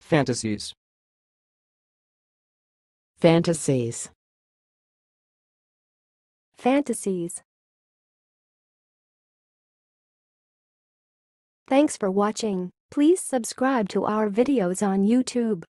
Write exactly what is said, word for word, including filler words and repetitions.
Fantasies. Fantasies. Fantasies. Thanks for watching. Please subscribe to our videos on YouTube.